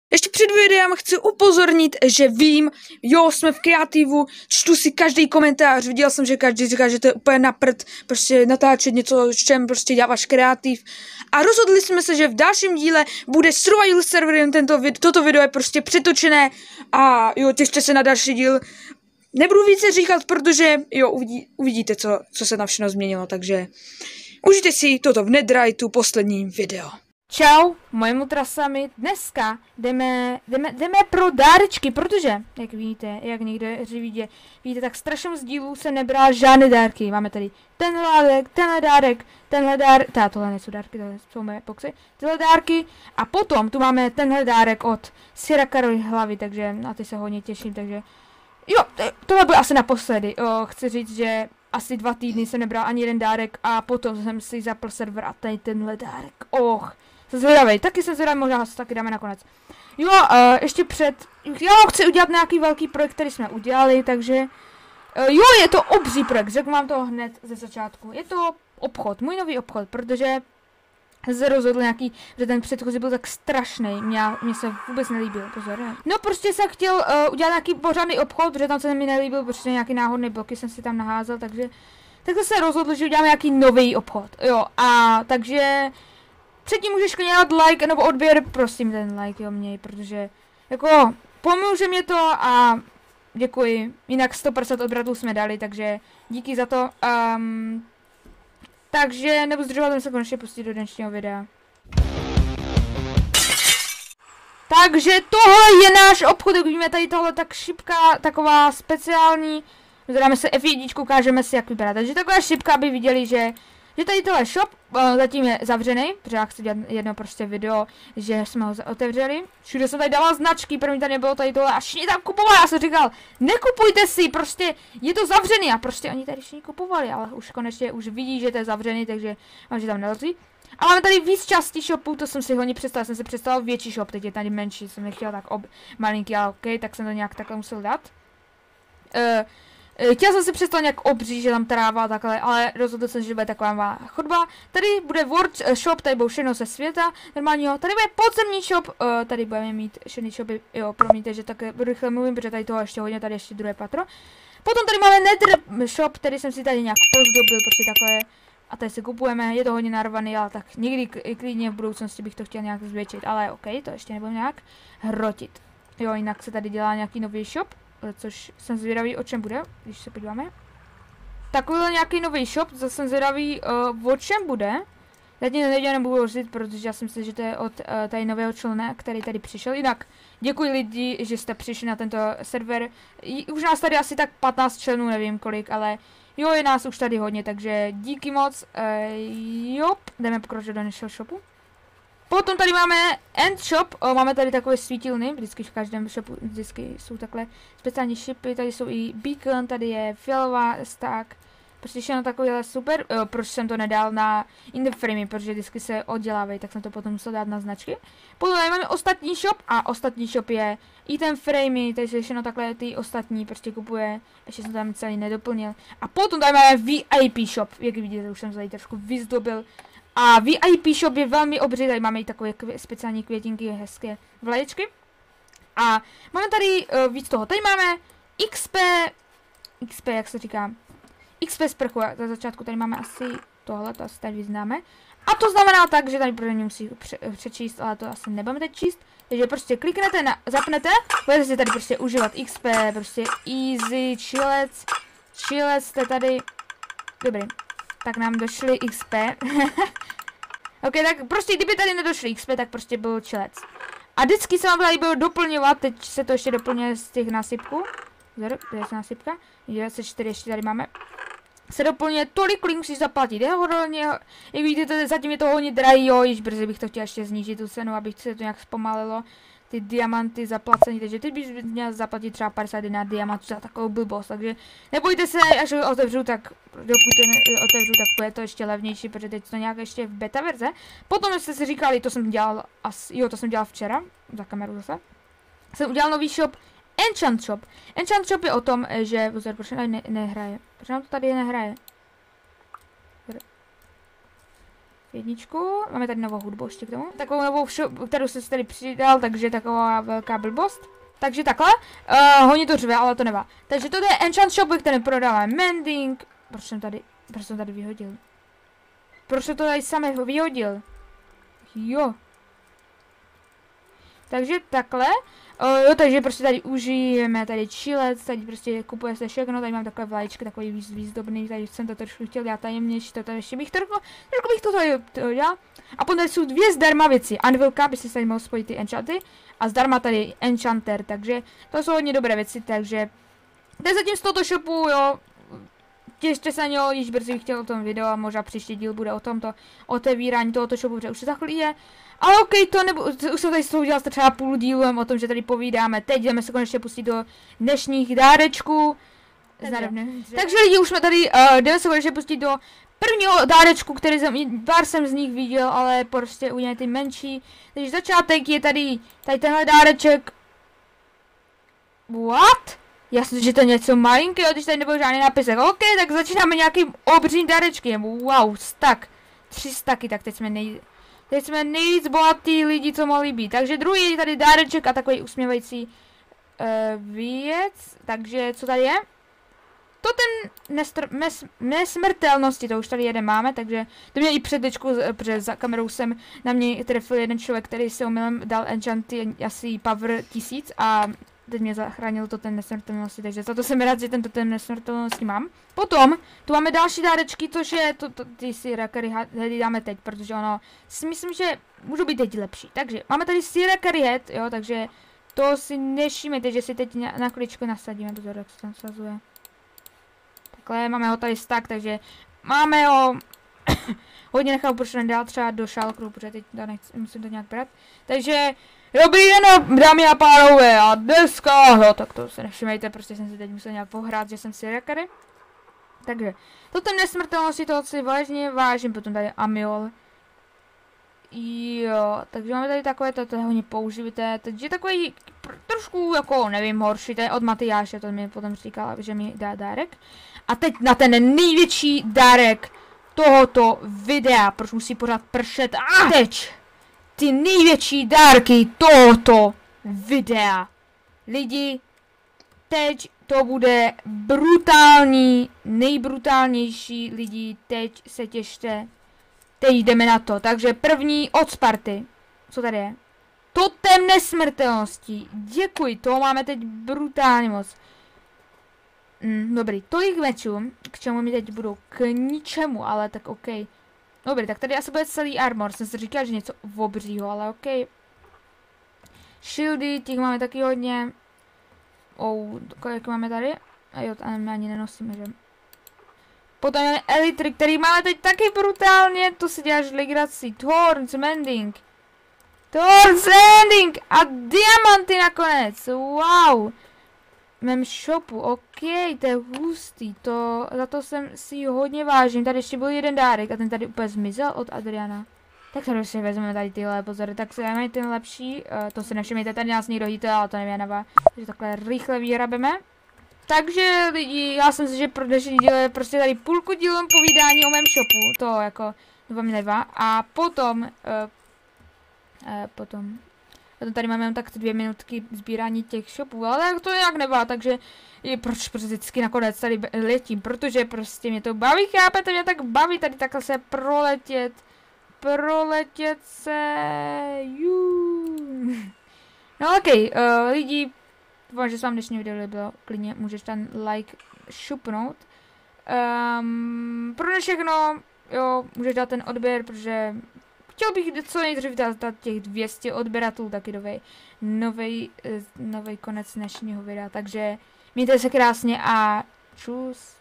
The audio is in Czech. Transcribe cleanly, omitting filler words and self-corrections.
Ještě před videem chci upozornit, že vím, jo, jsme v kreativu, čtu si každý komentář, viděl jsem, že každý říká, že to je úplně na prd, prostě natáčet něco, s čem prostě děláš kreativ. A rozhodli jsme se, že v dalším díle bude survival server, toto video je prostě přetočené a jo, těšte se na další díl. Nebudu více říkat, protože jo, uvidíte, co se tam všechno změnilo, takže užijte si toto v Netherite poslední video. Čau, mojemu trasami, dneska jdeme pro dárečky, protože, jak vidíte, jak někde vidíte, tak strašně z dílů se nebral žádné dárky. Máme tady tenhle dárek, tohle nejsou dárky, tohle jsou moje boxy, tyhle dárky a potom tu máme tenhle dárek od Syrakarovy hlavy, takže na ty se hodně těším, takže jo, tohle bude asi naposledy, jo, chci říct, že asi 2 týdny jsem nebral ani jeden dárek a potom jsem si zapl server a tady tenhle dárek, jsem zvědavej, taky jsem zvědavej, možná se taky dáme nakonec. Jo, ještě jo, chci udělat nějaký velký projekt, který jsme udělali, takže jo, je to obří projekt, řeknu vám to hned ze začátku, je to obchod, můj nový obchod, protože se rozhodl nějaký, že ten předchozí byl tak strašný, mě se vůbec nelíbil, pozor, ne? No prostě jsem chtěl udělat nějaký pořádný obchod, protože tam se mi nelíbil, protože nějaký náhodný bloky jsem si tam naházel, takže se rozhodl, že uděláme nějaký nový obchod, jo, a takže předtím můžeš klidně dát like nebo odběr, prosím ten like, jo, měj, protože jako pomůže mě to a děkuji, jinak 100% odbratů jsme dali, takže díky za to, takže nebudu zdržovat, se konečně pustit do dnešního videa. Takže tohle je náš obchod, jak vidíme tady tohle tak šipka, taková speciální, zadáme se F1, ukážeme si jak vypadá, takže taková šipka, aby viděli, že tady tohle shop zatím je zavřený, protože já chci dělat jedno prostě video, že jsme ho otevřeli. Všude jsem tady dala značky, první tady nebylo tady tohle a všichni tam kupovali, já jsem říkal, nekupujte si, prostě je to zavřený a prostě oni tady všichni kupovali, ale už konečně už vidí, že to je zavřený, takže že tam nelozí. A máme tady víc částí shopů, to jsem si hodně představil, jsem si představil větší shop, teď je tady menší, jsem nechtěl tak malinký, ale ok, tak jsem to nějak takhle musel dát. Chtěl jsem si představit nějak obří, že tam tráva takhle, ale rozhodl jsem, že bude taková chodba. Tady bude World Shop, tady budou všechno ze světa normálního. Tady bude podzemní shop, tady budeme mít všechny shopy, jo, promiňte, že tak rychle mluvím, protože tady toho ještě hodně, tady ještě druhé patro. Potom tady máme Nether Shop, který jsem si tady nějak pozdobil, prostě takhle. A tady si kupujeme, je to hodně narvaný, ale tak někdy klidně v budoucnosti bych to chtěl nějak zvětšit, ale ok, to ještě nebudeme nějak hrotit. Jo, jinak se tady dělá nějaký nový shop. Což jsem zvědavý, o čem bude, když se podíváme. Takovýhle nějaký nový shop, zase jsem zvědavý, o čem bude. Zatím nebudu rozit, protože já si myslím, že to je od tady nového člena, který tady přišel. Jinak děkuji lidi, že jste přišli na tento server. Už nás tady asi tak 15 členů, nevím kolik, ale jo, je nás už tady hodně, takže díky moc. Jo, jdeme pokročit do našeho shopu. Potom tady máme End Shop, máme tady takové svítilny, vždycky v každém shopu vždycky jsou takhle speciální šipy, tady jsou i beacon, tady je fialová stack, prostě všechno takovéhle super, proč jsem to nedal na in the frame, protože vždycky se oddělávají, tak jsem to potom musel dát na značky. Potom tady máme ostatní shop a ostatní shop je i ten framey, takže všechno takhle ty ostatní prostě kupuje, ještě jsem tam celý nedoplnil. A potom tady máme VIP shop, jak vidíte, už jsem tady trošku vyzdobil. A VIP shop je velmi obří, tady máme i takové speciální květinky, hezké vlaječky. A máme tady víc toho, tady máme XP, jak se říká, XP sprchu, na začátku tady máme asi tohle, to asi tady vyznáme. A to znamená tak, že tady pro mě musí přečíst, ale to asi nebudeme teď číst. Takže prostě kliknete na, zapnete, budete si tady prostě užívat XP, prostě easy, chillec, jste tady, dobrý. Tak nám došly XP. Ok, tak prostě kdyby tady nedošly XP, tak prostě byl chillec. A vždycky se vám tady bylo doplňovat, teď se to ještě doplňuje z těch násypků. Kde je násypka? 24 ještě tady máme. Se doplňuje tolik, kolik musíš zaplatit. Je hodně, jak vidíte, zatím je to hodně drahý, jo, již brzy bych to chtěl ještě snížit tu cenu, abych se to nějak zpomalilo. Ty diamanty zaplacení, takže ty bys měl zaplatit třeba 51 diamantů za takovou blbost, takže nebojte se, až ho otevřu, tak dokud to otevřu, tak bude to ještě levnější, protože teď to nějak ještě v beta verze. Potom jste si říkali, to jsem dělal to jsem dělal včera, za kameru zase. Jsem udělal nový shop, Enchant Shop. Enchant Shop je o tom, že, pozor, proč nehraje, proč nám to tady nehraje? jedničku. Máme tady novou hudbu ještě k tomu. Takovou novou, kterou jsem si tady přidal, takže taková velká blbost. Takže takhle. Hodně to řve, ale to nevá. Takže to je enchant shop, ve kterém prodáváme mending. Proč jsem tady vyhodil? Proč jsem to tady samé vyhodil? Jo. Takže takhle. Jo, takže prostě tady užijeme tady chilec, tady prostě kupuje se všechno, tady mám takové vlaječky, takový výzdobný, tady jsem to trošku chtěl dělat tajemnější, to tady ještě bych trošku bych to tady dělal. A potom tady jsou dvě zdarma věci, Anvilka, by si tady mohl spojit ty enchanty, a zdarma tady enchanter, takže to jsou hodně dobré věci, takže to je zatím z tohoto shopu, jo. Těšte se na něho, již brzy bych chtěl o tom video a možná příští díl bude o tomto otevírání tohoto shopu, protože už se takhle je. Ale ok, to nebo, už jsem tady z toho udělal třeba půl dílu o tom, že tady povídáme. Teď jdeme se konečně pustit do dnešních dárečků. Takže lidi, už jsme tady, jdeme se konečně pustit do prvního dárečku, který pár jsem z nich viděl, ale prostě udělám ty menší. Takže začátek je tady tenhle dáreček. What? Jasně, že to je něco malinkého, když tady nebyl žádný nápisek. Ok, tak začínáme nějakým obřím dárečkem. Wow, stack. 3 stacky, tak teď jsme nejvíc bohatý lidi, co mohli být. Takže druhý je tady dáreček a takový usměvající věc. Takže co tady je? To ten nesmrtelnosti, to už tady jeden máme, takže to mě i předličku, protože za kamerou jsem na mě trefil jeden člověk, který si omylem dal enchanty asi power 1000 a teď mě zachránil to ten nesmrtelnosti, takže za to jsem rád, že tento ten nesmrtelnosti mám. Potom tu máme další dárečky, což je ty si Curry Heady dáme teď, protože ono si myslím, že můžou být teď lepší. Takže máme tady Sierra Curry Head, jo, takže to si nevšímejte, že si teď na kličku nasadíme, pozor, jak se tam sazuje. Takhle, máme ho tady stack, takže máme ho hodně nechal pošlen dál třeba do šalkru, protože teď to musím to nějak brát. Takže dobrý den, dámy a pánové, a dneska, jo, tak to se nevšimejte, prostě jsem si teď musel nějak pohrát, že jsem si Curry. Takže, toto nesmrtelnosti, toho si vážím, potom tady Amiol. Jo, takže máme tady takové, to je hodně použité, takže takový trošku, jako, nevím, horší, to je od Matyáše, to mi potom říkala, že mi dá dárek. A teď na ten největší dárek tohoto videa, proč musí pořád pršet, a teď ty největší dárky tohoto videa. Lidi, teď to bude brutální, nejbrutálnější, lidi, teď se těšte. Teď jdeme na to, takže první od Sparty. Co tady je? Totem nesmrtelnosti. Děkuji, to máme teď brutálně moc. Dobrý, tolik mečů, k čemu mi teď budou k ničemu, ale tak ok. Dobrý, tak tady asi bude celý armor, jsem si říkal, že něco obřího, ale ok. Shieldy, těch máme taky hodně. Kolik máme tady? A jo, my ani nenosíme, že? Potom máme Elitry, který máme teď taky brutálně, to si děláš legraci. Thorns, Mending. Thorns, Mending a diamanty nakonec, wow. V mém shopu, ok, to je hustý, za to jsem si hodně vážím. Tady ještě byl jeden dárek a ten tady úplně zmizel od Adriana. Tak tady si vezmeme tady tyhle, pozor, tak si dáme ten lepší, to se nevšimejte, tady nás někdo hýte, ale to nevím, takže takhle rychle vyrabeme. Takže lidi, já jsem si, že pro dnešní díl je prostě tady půlku dílem povídání o mém shopu, to jako vám nevá. A potom tady máme tak 2 minutky sbírání těch shopů, ale to nějak nevá, takže proč vždycky nakonec tady letím, protože prostě mě to baví, chápete, mě tak baví tady takhle se proletět se, No ok, lidi, doufám, že se vám dnešní video líbilo, klidně můžeš ten like šupnout. Pro všechno, jo, můžeš dát ten odběr, protože chtěl bych co nejdřív dát těch 200 odběratelů, taky nový konec dnešního videa, takže mějte se krásně a čus.